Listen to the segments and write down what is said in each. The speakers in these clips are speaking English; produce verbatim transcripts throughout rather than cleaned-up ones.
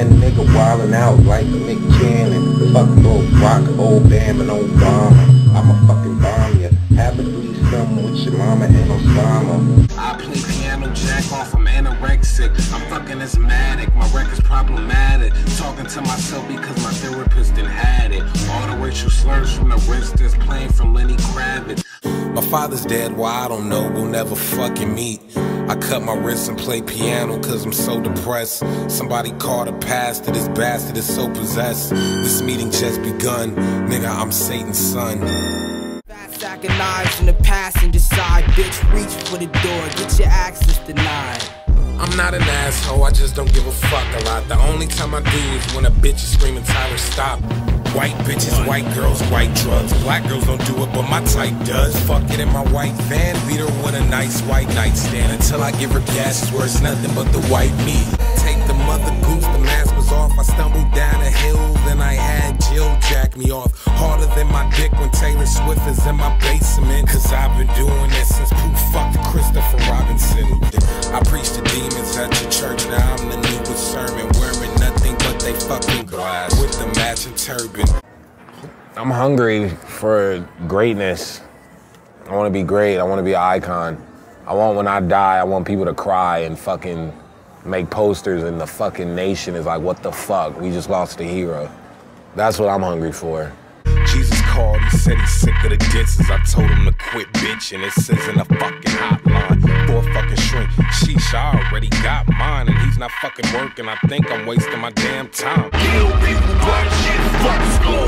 a nigga wildin' out like Nick Cannon. Fuck old Rock, old Bam, and old Obama. I'ma fucking bomb ya. Have a threesome with your mama and Osama. I play piano, jack off, I'm anorexic. I'm fucking asthmatic, my record's problematic. Talking to myself because my therapist done had it. All the racial slurs from the wrist is playing from Lenny Kravitz. My father's dead, why I don't know, we'll never fucking meet. I cut my wrist and play piano cause I'm so depressed. Somebody called a pastor, this bastard is so possessed. This meeting just begun, nigga, I'm Satan's son. Fat sack of knives in the passenger side. Bitch, reach for the door, get your access denied. I'm not an asshole, I just don't give a fuck a lot. The only time I do is when a bitch is screaming, Tyler, stop. White bitches, white girls, white drugs. Black girls don't do it, but my type does. Fuck it in my white van, beat her with a nice white nightstand. Until I give her gas, where it's nothing but the white meat. Take the mother goose, the mask was off. I stumbled down a hill, then I had Jill jack me off. Harder than my dick when Taylor Swift is in my basement. Cause I've been doing this since Pooh fucked Christopher Robinson. I preach to demons at your church, now I'm the newest sermon. Wearing nothing but they fucking glass with the matching turban. I'm hungry for greatness. I want to be great. I want to be an icon. I want when I die, I want people to cry and fucking make posters and the fucking nation is like, what the fuck? We just lost a hero. That's what I'm hungry for. Jesus called, he said he's sick of the disses. I told him to quit bitching. It says in a fucking hotline for a fucking shrink. Sheesh, I already got mine and he's not fucking working. I think I'm wasting my damn time. Kill people, run shit, fuck school.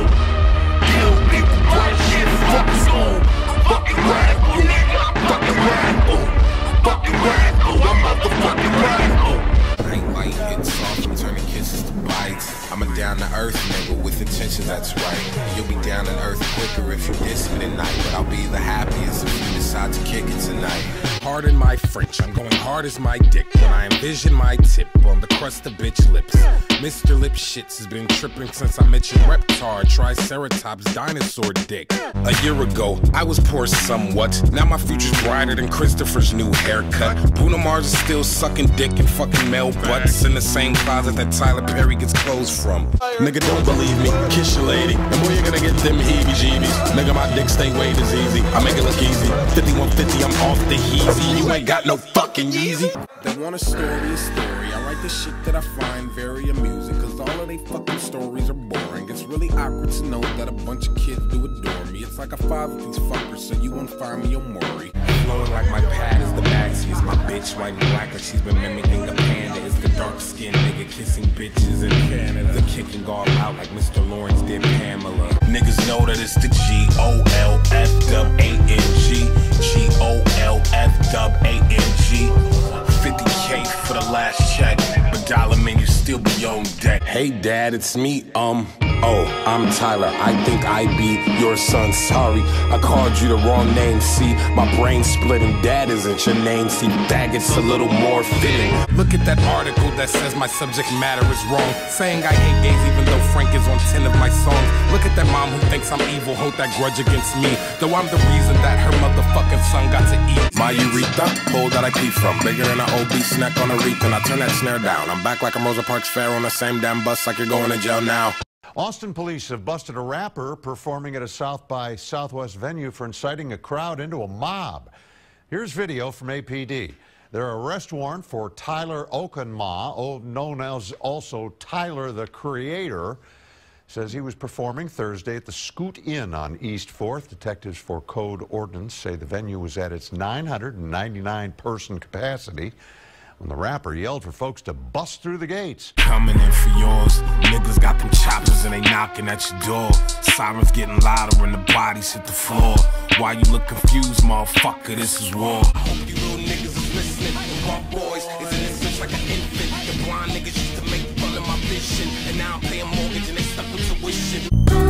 Kill people, run shit, fuck school. I'm fucking radical, nigga. I'm fucking radical. I'm fucking radical. I'm motherfucking radical. I ain't light, hit soft, I'm turning kisses to bites. I'm a down-to-earth nigga with intentions, that's right. You'll be down to earth quicker if you diss me tonight. But I'll be the happiest if you decide to kick it tonight. Pardon my French, I'm going hard as my dick when I envision my tip on the crust of bitch lips. Mister Lip Shits has been tripping since I mentioned Reptar, Triceratops, dinosaur dick. A year ago, I was poor somewhat. Now my future's brighter than Christopher's new haircut. Bruno Mars is still sucking dick and fucking male butts in the same closet that Tyler Perry gets clothes from. Nigga, don't believe me, kiss your lady. And boy, you're gonna get them heebie-jeebies. Nigga, my dick stay weight is easy. I make it look easy. fifty-one fifty, I'm off the heezy. You ain't got no fucking Yeezy. They want a story, a story. I write the shit that I find very amusing. Cause all of they fucking stories are boring. It's really awkward to know that a bunch of kids do adore me. It's like a five of these fuckers, so you won't find me a Maury. Flowing like my pad is the maxi. It's my bitch white and black like she's been mimicking a panda. It's the dark skinned nigga kissing bitches in Canada. The kicking all out like Mister Lawrence did Pamela. Niggas know that it's the G O L F W A N G. G O L F W A N G. fifty K for the last check. But dollar menu still be on deck. Hey dad, it's me, um, oh, I'm Tyler. I think I be your son, sorry. I called you the wrong name, see? My brain splitting, dad isn't your name, see? Faggot's a little more fitting. Look at that article that says my subject matter is wrong. Saying I hate gays even though Frank is on ten of my songs. Look at that mom who thinks I'm evil, hold that grudge against me. Though I'm the reason that her motherfucking son got to eat. My urethra, hole that I pee from. Bigger than an obese snack on a reef, and I turn that snare down. I'm back like I'm Rosa Parks Fair on the same damn bus like you're going to jail now. Austin police have busted a rapper performing at a South by Southwest venue for inciting a crowd into a mob. Here's video from A P D. Their arrest warrant for Tyler Okunma, known as also Tyler the Creator, says he was performing Thursday at the Scoot Inn on East fourth. Detectives for Code Ordnance say the venue was at its nine hundred ninety-nine person capacity when the rapper yelled for folks to bust through the gates. Coming in for yours. Niggas got them choppers and they knocking at your door. Sirens getting louder and the bodies hit the floor. Why you look confused, motherfucker? This is war. I hope you little niggas is listening. My boys is innocent like an infant. The blind niggas used to make fun of my vision, and now I'm paying mortgage and they stuck with tuition.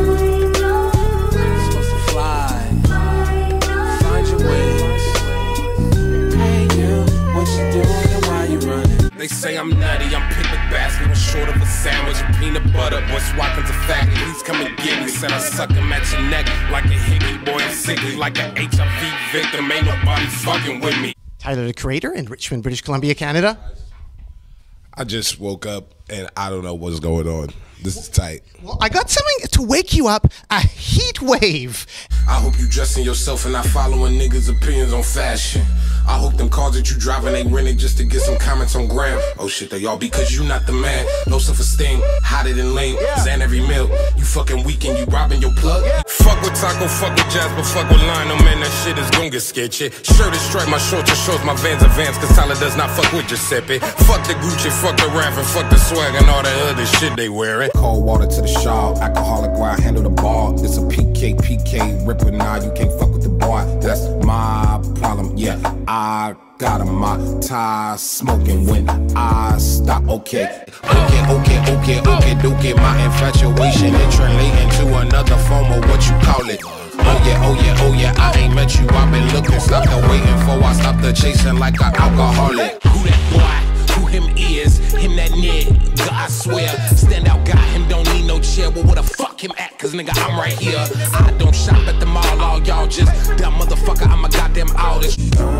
You're supposed to fly. Find your wings. Hey you, what you doing and why you running? They say I'm nutty, I'm picnic basket, I'm short of a sandwich and peanut butter. Boy, Watkins a fat, please come and get me. Said I suck him at your neck like a hickey. Boy, I'm sicky like an H I V victim. Ain't nobody fucking with me. Tyler the Creator in Richmond, British Columbia, Canada. I just woke up. and I don't know what's going on. This is tight. Well, I got something to wake you up, a heat wave. I hope you dressing yourself and not following niggas' opinions on fashion. I hope them cars that you driving ain't rented just to get some comments on gram. Oh shit, they all because you not the man. Low self-esteem, hotter than lame. Zan every meal, you fucking weak and you robbing your plug. Fuck with Taco, fuck with Jasper, fuck with Lionel, man, that shit is gon' get sketchy. Shirt is striped, my shorts are shorts, my Vans are Vans, cause Tyler does not fuck with Giuseppe. Fuck the Gucci, fuck the rap, and fuck the swag and all that other shit they wearing. Cold water to the shawl, alcoholic while I handle the ball. It's a P K, P K, ripper, nah, you can't fuck with the boy. That's my problem, yeah. I got a my tie smoking when I stop. Okay, okay, okay, okay, okay, do get my infatuation and translating to another form of what you call it. Oh yeah, oh yeah, oh yeah, I ain't met you, I've been looking, stopped the waiting for, I stopped the chasing like an alcoholic. Who that boy? Who him is? Him that nigga, I swear. Stand out guy, him don't need no chair, well where the fuck him at? Cause nigga, I'm right here. I don't shop at the mall, all y'all just dumb motherfucker, I'm a goddamn artist.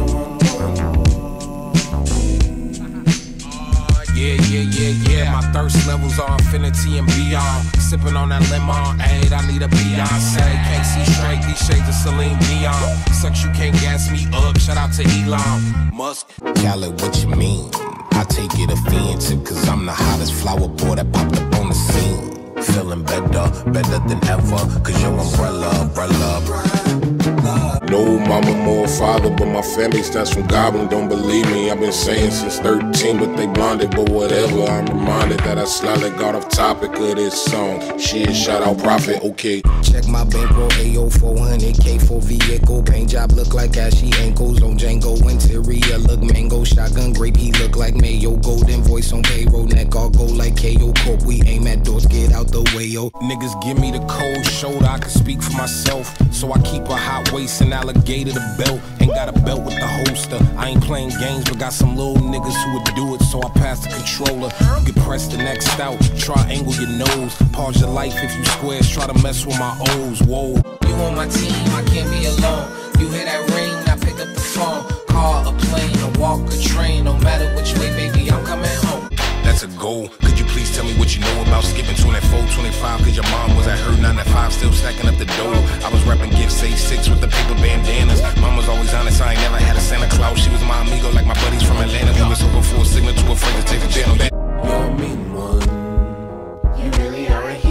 Yeah, yeah, yeah, yeah. My thirst levels are infinity and beyond. Sipping on that lemonade, I need a Beyonce. Can't see straight, these shades of Celine Dion. Sucks, you can't gas me up. Shout out to Elon Musk. Khaled, what you mean? I take it offensive, cause I'm the hottest flower boy that popped up on the scene. Feeling better, better than ever, cause your umbrella, umbrella, umbrella. No mama, more father, but my family stands from Goblin. Don't believe me, I've been saying since thirteen, but they blinded, but whatever. I'm reminded that I slightly got off topic of this song. Shit, shout out Prophet, okay. Check my bankroll, A O four hundred K for vehicle. Paint job look like ashy ankles on Django. Interior look mango, shotgun grape, he look like mayo. Golden voice on payroll, neck all gold like K O Corp. We aim at doors, get out the way, yo. Niggas give me the cold shoulder, I can speak for myself. So I keep a hot waist and alligator the belt. Ain't got a belt with the holster. I ain't playing games, but got some little niggas who would do it, so I pass the controller. You can press the next out, triangle your nose. Pause your life if you squares, try to mess with my O's, whoa. You on my team, I can't be alone. You hear that ring, I pick up the phone. Car, a plane, a walk, a train. No matter which way, baby, I'm coming home. That's a goal. Could you please tell me what you know about skipping twenty-four, twenty-five? Cause your mom was at her nine to five, still stacking up the dough. I was rapping gifts, say six with the paper bandanas. Mom was always honest, I ain't never had a Santa Claus. She was my amigo like my buddies from Atlanta. We was hoping for a signal, too afraid to take a channel. You're a mean one. You really are a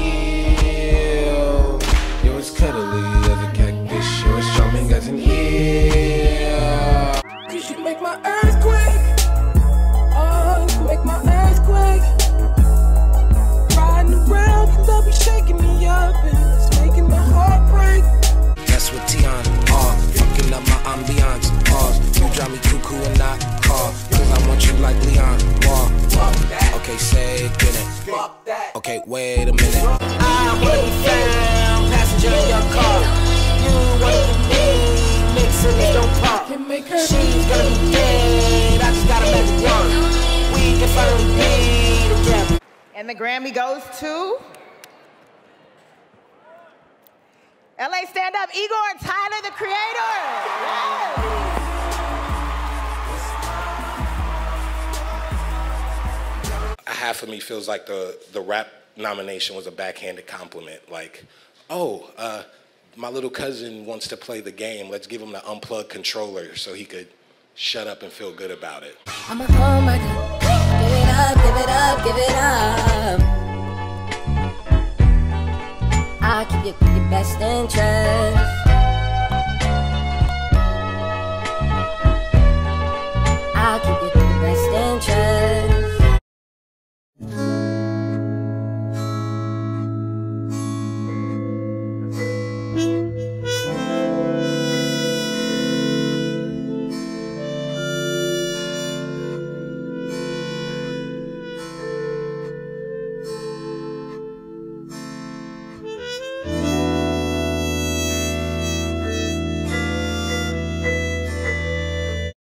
heel. You're as cuddly as a cactus. You're as charming as an eel. Cause you make my earthquake. Oh, you make my earthquake. Riding around, you love you shaking me up, and it's making my heart break. That's what Tiana are, fucking up my ambiance. Pause, you drive me cuckoo and not car, cause I want you like Leon. War, okay, say it, get it. Okay, wait a minute. I wanna be found, passenger in your car. You wanna be me, mix it, don't pop. She's gonna be dead, I just got a magic wand. We can finally be together. And the Grammy goes to L A Stand Up, Igor and Tyler, the Creator. Half of me feels like the, the rap nomination was a backhanded compliment. Like, oh, uh, my little cousin wants to play the game. Let's give him the unplugged controller so he could shut up and feel good about it. I'm a homemaker. Give it up, give it up, give it up. I'll keep you your best interest.